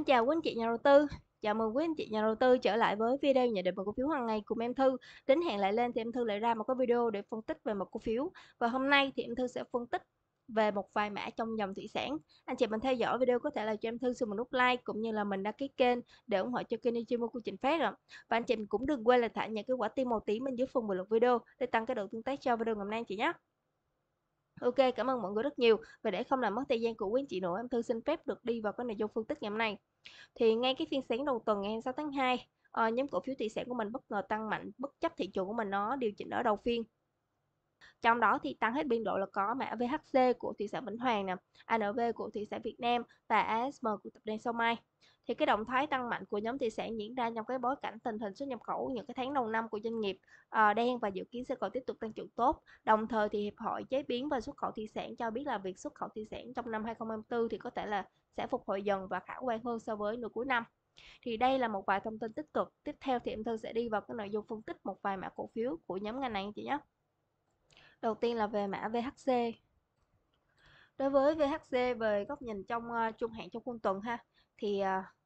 chào quý anh chị nhà đầu tư. Chào mừng quý anh chị nhà đầu tư trở lại với video nhận định một cổ phiếu hàng ngày cùng em Thư. Đến hẹn lại lên thì em Thư lại ra một cái video để phân tích về một cổ phiếu. Và hôm nay thì em Thư sẽ phân tích về một vài mã trong dòng thủy sản. Anh chị mình theo dõi video có thể là cho em Thư xin một nút like cũng như là mình đăng ký kênh để ủng hộ cho kênh Ichimoku của Trịnh Phát rồi. Và anh chị mình cũng đừng quên là thả những cái quả tim màu tím bên dưới phần bình luận video để tăng cái độ tương tác cho video ngày hôm nay anh chị nhé. Ok, cảm ơn mọi người rất nhiều. Và để không làm mất thời gian của quý anh chị nữa, em Thư xin phép được đi vào cái nội dung phân tích ngày hôm nay. Thì ngay cái phiên sáng đầu tuần ngày 6 tháng 2, nhóm cổ phiếu thủy sản của mình bất ngờ tăng mạnh bất chấp thị trường của mình nó điều chỉnh ở đầu phiên. Trong đó thì tăng hết biên độ là có mã VHC của thủy sản Vĩnh Hoàng nè, ANV của thủy sản Việt Nam và ASM của tập đoàn Sao Mai. Thì cái động thái tăng mạnh của nhóm thủy sản diễn ra trong cái bối cảnh tình hình xuất nhập khẩu những cái tháng đầu năm của doanh nghiệp đen và dự kiến sẽ còn tiếp tục tăng trưởng tốt. Đồng thời thì Hiệp hội Chế biến và Xuất khẩu thủy sản cho biết là việc xuất khẩu thủy sản trong năm 2024 thì có thể là sẽ phục hồi dần và khả quan hơn so với nửa cuối năm. Thì đây là một vài thông tin tích cực. Tiếp theo thì em Thư sẽ đi vào cái nội dung phân tích một vài mã cổ phiếu của nhóm ngành này anh chị nhé. Đầu tiên là về mã VHC. Đối với VHC về góc nhìn trong trung hạn trong khuôn tuần ha, thì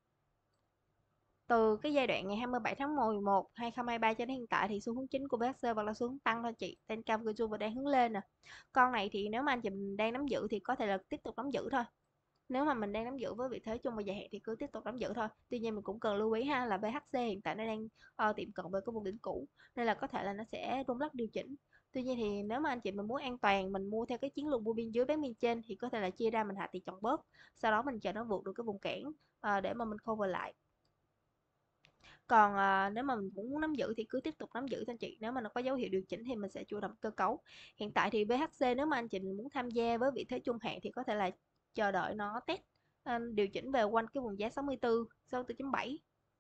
từ cái giai đoạn ngày 27 tháng 11 2023 cho đến hiện tại thì xu hướng chính của VHC vẫn là xu hướng tăng thôi chị. Tencam Goju và đang hướng lên nè. Con này thì nếu mà anh chị mình đang nắm giữ thì có thể là tiếp tục nắm giữ thôi. Nếu mà mình đang nắm giữ với vị thế chung và dài hạn thì cứ tiếp tục nắm giữ thôi. Tuy nhiên mình cũng cần lưu ý ha là VHC hiện tại nó đang tiệm cận với cái vùng đỉnh cũ nên là có thể là nó sẽ rung lắc điều chỉnh. Tuy nhiên thì nếu mà anh chị mình muốn an toàn, mình mua theo cái chiến lược mua biên dưới bán biên trên thì có thể là chia ra mình hạ tỷ trọng bớt. Sau đó mình chờ nó vượt được cái vùng cản để mà mình cover lại. Còn nếu mà mình muốn nắm giữ thì cứ tiếp tục nắm giữ thôi chị. Nếu mà nó có dấu hiệu điều chỉnh thì mình sẽ chủ động cơ cấu. Hiện tại thì VHC nếu mà anh chị muốn tham gia với vị thế trung hạn thì có thể là chờ đợi nó test điều chỉnh về quanh cái vùng giá 64, 64.7.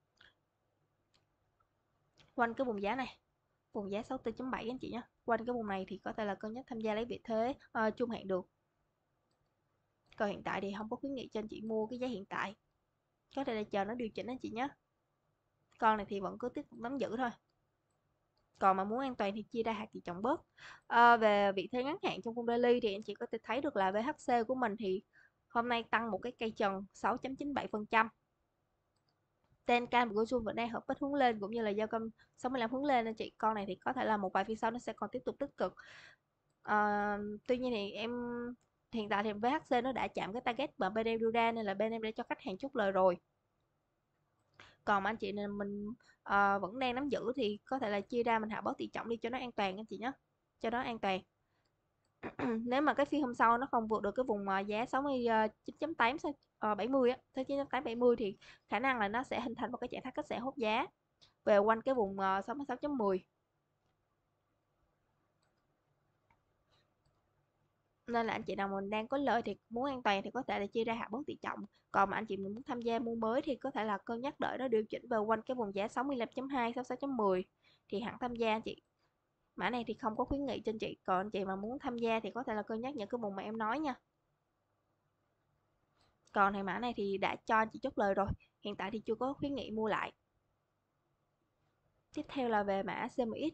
Quanh cái vùng giá này, vùng giá 64.7 anh chị nhé. Quanh cái vùng này thì có thể là cân nhắc tham gia lấy vị thế trung hạn được. Còn hiện tại thì không có khuyến nghị cho anh chị mua cái giá hiện tại. Có thể là chờ nó điều chỉnh anh chị nhé. Con này thì vẫn cứ tiếp tục nắm giữ thôi. Còn mà muốn an toàn thì chia ra hạt tỷ trọng bớt. Về vị thế ngắn hạn trong khung daily thì anh chị có thể thấy được là VHC của mình thì hôm nay tăng một cái cây trần 6.97%. Tenkan của Jun vẫn đang hợp với hướng lên cũng như là giao căm 65 hướng lên anh chị. Con này thì có thể là một vài phiên sau nó sẽ còn tiếp tục tích cực. Tuy nhiên thì em hiện tại thì VHC nó đã chạm cái target mà bên em đưa ra nên là bên em đã cho khách hàng chốt lời rồi. Còn mà anh chị này mình vẫn đang nắm giữ thì có thể là chia ra mình hạ bớt tỷ trọng đi cho nó an toàn anh chị nhé, cho nó an toàn. Nếu mà cái phiên hôm sau nó không vượt được cái vùng giá 69.8 70 á, tới 9.8 70 thì khả năng là nó sẽ hình thành một cái trạng thái cắt xẻ hốt giá về quanh cái vùng 66.10. Nên là anh chị nào mình đang có lợi thì muốn an toàn thì có thể là chia ra hạ bớt tỷ trọng. Còn mà anh chị muốn tham gia mua mới thì có thể là cân nhắc đợi nó điều chỉnh về quanh cái vùng giá 65.2, 66.10 thì hẳn tham gia anh chị. Mã này thì không có khuyến nghị cho anh chị. Còn anh chị mà muốn tham gia thì có thể là cân nhắc những cái vùng mà em nói nha. Còn này mã này thì đã cho anh chị chốt lời rồi. Hiện tại thì chưa có khuyến nghị mua lại. Tiếp theo là về mã CMX.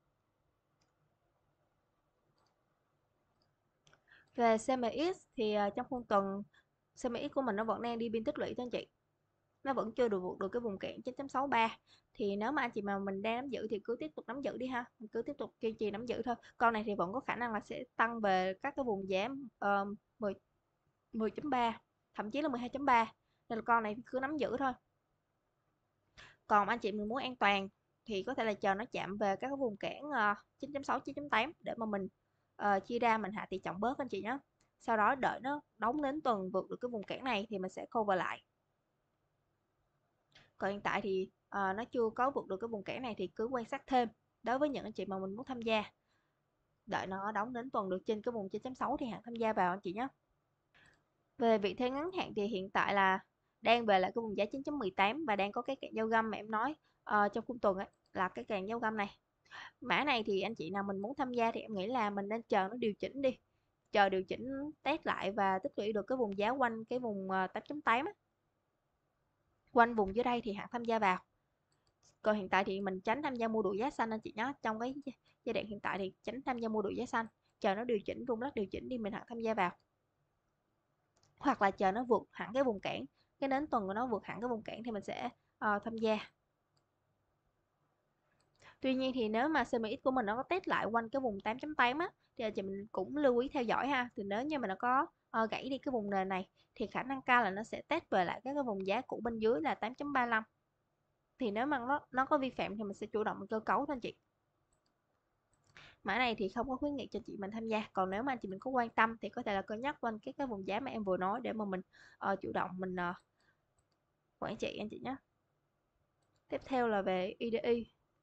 Về CMX thì trong khuôn tuần CMX của mình nó vẫn đang đi biên tích lũy thôi anh chị. Nó vẫn chưa được vượt được cái vùng cản 9.63. Thì nếu mà anh chị mà mình đang nắm giữ thì cứ tiếp tục nắm giữ đi ha. Mình cứ tiếp tục kiên trì nắm giữ thôi. Con này thì vẫn có khả năng là sẽ tăng về các cái vùng giá 10 10.3, thậm chí là 12.3. Nên là con này cứ nắm giữ thôi. Còn anh chị mình muốn an toàn thì có thể là chờ nó chạm về các cái vùng cản 9.6, 9.8 để mà mình chia ra mình hạ tỷ trọng bớt anh chị nhé. Sau đó đợi nó đóng đến tuần vượt được cái vùng cản này thì mình sẽ cover lại. Còn hiện tại thì nó chưa có vượt được cái vùng cản này thì cứ quan sát thêm. Đối với những anh chị mà mình muốn tham gia, đợi nó đóng đến tuần được trên cái vùng 9.6 thì hãy tham gia vào anh chị nhé. Về vị thế ngắn hạn thì hiện tại là đang về lại cái vùng giá 9.18 và đang có cái cản giao găm mà em nói trong khung tuần ấy, là cái cản giao găm này. Mã này thì anh chị nào mình muốn tham gia thì em nghĩ là mình nên chờ nó điều chỉnh đi. Chờ điều chỉnh test lại và tích lũy được cái vùng giá quanh cái vùng 8.8 á. Quanh vùng dưới đây thì hãy tham gia vào. Còn hiện tại thì mình tránh tham gia mua đuổi giá xanh anh chị nhé. Trong cái giai đoạn hiện tại thì tránh tham gia mua đuổi giá xanh. Chờ nó điều chỉnh, rung lắc điều chỉnh đi mình hãy tham gia vào. Hoặc là chờ nó vượt hẳn cái vùng cản cái nến tuần của nó vượt hẳn cái vùng cản thì mình sẽ tham gia. Tuy nhiên thì nếu mà CMX của mình nó có test lại quanh cái vùng 8.8 á, thì anh chị mình cũng lưu ý theo dõi ha. Thì nếu như mà nó có gãy đi cái vùng nền này thì khả năng cao là nó sẽ test về lại các cái vùng giá cũ bên dưới là 8.35. Thì nếu mà nó có vi phạm thì mình sẽ chủ động cơ cấu thôi anh chị. Mã này thì không có khuyến nghị cho chị mình tham gia. Còn nếu mà anh chị mình có quan tâm thì có thể là cân nhắc quanh cái vùng giá mà em vừa nói để mà mình chủ động mình quản trị anh chị nhé. Tiếp theo là về IDI.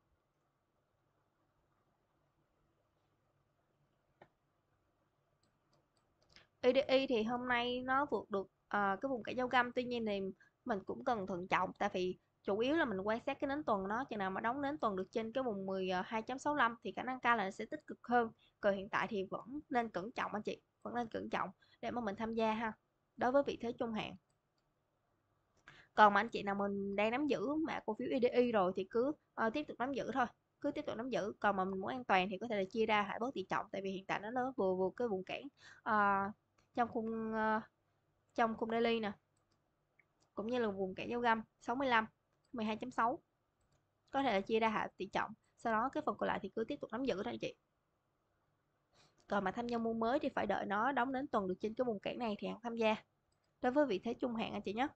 IDI thì hôm nay nó vượt được cái vùng cản dấu găm, tuy nhiên thì mình cũng cần thận trọng, tại vì chủ yếu là mình quan sát cái nến tuần nó chừng nào mà đóng nến tuần được trên cái vùng 12.65 thì khả năng cao là nó sẽ tích cực hơn. Còn hiện tại thì vẫn nên cẩn trọng anh chị, vẫn nên cẩn trọng để mà mình tham gia ha, đối với vị thế trung hạn. Còn mà anh chị nào mình đang nắm giữ mã cổ phiếu IDI rồi thì cứ tiếp tục nắm giữ thôi, cứ tiếp tục nắm giữ. Còn mà mình muốn an toàn thì có thể là chia ra hại bớt tỷ trọng, tại vì hiện tại nó vừa cái vùng cản trong khung trong khung daily nè, cũng như là vùng cản dấu găm 65 12.6, có thể là chia ra hạ tỷ trọng, sau đó cái phần còn lại thì cứ tiếp tục nắm giữ thôi anh chị. Còn mà tham gia mua mới thì phải đợi nó đóng đến tuần được trên cái vùng cản này thì hãng tham gia, đối với vị thế trung hạn anh chị nhé.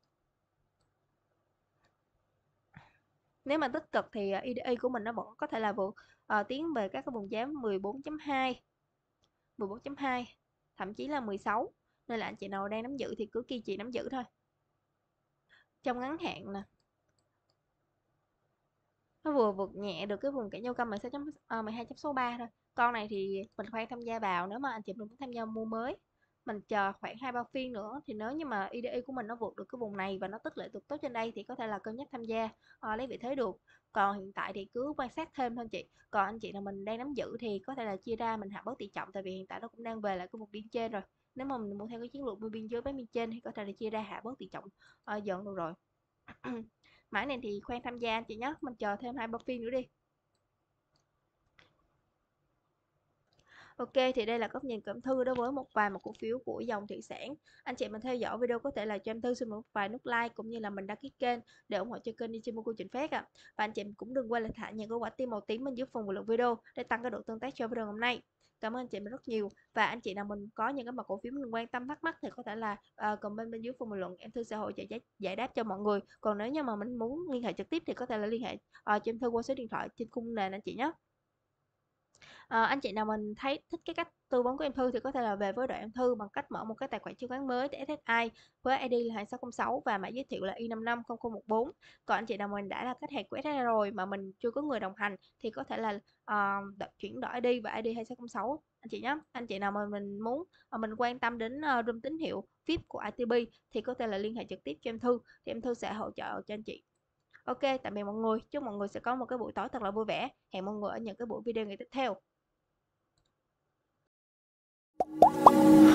Nếu mà tích cực thì IDI của mình nó vẫn có thể là vượt tiến về các cái vùng giá 14.2 14.2 thậm chí là 16, nên là anh chị nào đang nắm giữ thì cứ kiên trì nắm giữ thôi. Trong ngắn hạn nè, nó vừa vượt nhẹ được cái vùng cản dấu căm 12.63 thôi. Con này thì mình khoan tham gia vào, nếu mà anh chị mình muốn tham gia mua mới, mình chờ khoảng 2-3 phiên nữa, thì nếu như mà IDI của mình nó vượt được cái vùng này và nó tích lũy được tốt trên đây thì có thể là cân nhắc tham gia lấy vị thế được. Còn hiện tại thì cứ quan sát thêm thôi chị. Còn anh chị nào mình đang nắm giữ thì có thể là chia ra mình hạ bớt tỷ trọng, tại vì hiện tại nó cũng đang về lại cái vùng biên trên rồi. Nếu mà mình muốn theo cái chiến lược mua biên dưới bán biên trên thì có thể là chia ra hạ bớt tỷ trọng dần được rồi. Mã này thì khoan tham gia anh chị nhé, mình chờ thêm 2-3 phiên nữa đi. Ok, thì đây là góc nhìn của em Thư đối với một cổ phiếu của dòng thủy sản. Anh chị mình theo dõi video có thể là cho em Thư xin một vài nút like cũng như là mình đăng ký kênh để ủng hộ cho kênh Ichimoku Chính Phát ạ. Và anh chị mình cũng đừng quên là thả những cái quả tim màu tím bên dưới phần bình luận video để tăng cái độ tương tác cho video hôm nay. Cảm ơn anh chị mình rất nhiều. Và anh chị nào mình có những cái mặt cổ phiếu mình quan tâm thắc mắc thì có thể là comment bên dưới phần bình luận, em Thư sẽ hỗ trợ giải đáp cho mọi người. Còn nếu như mà mình muốn liên hệ trực tiếp thì có thể là liên hệ cho em Thư qua số điện thoại trên khung nền anh chị nhé. Anh chị nào mình thấy thích cái cách tư vấn của em Thư thì có thể là về với đội em Thư bằng cách mở một cái tài khoản chứng khoán mới để SSI với ID là 2606 và mã giới thiệu là Y550014. Còn anh chị nào mình đã là khách hàng của SSI rồi mà mình chưa có người đồng hành thì có thể là chuyển đổi ID và ID 2606 anh chị nhé. Anh chị nào mà mình muốn mình quan tâm đến room tín hiệu VIP của ITB thì có thể là liên hệ trực tiếp cho em Thư, thì em Thư sẽ hỗ trợ cho anh chị. Ok, tạm biệt mọi người. Chúc mọi người sẽ có một cái buổi tối thật là vui vẻ. Hẹn mọi người ở những cái buổi video ngày tiếp theo.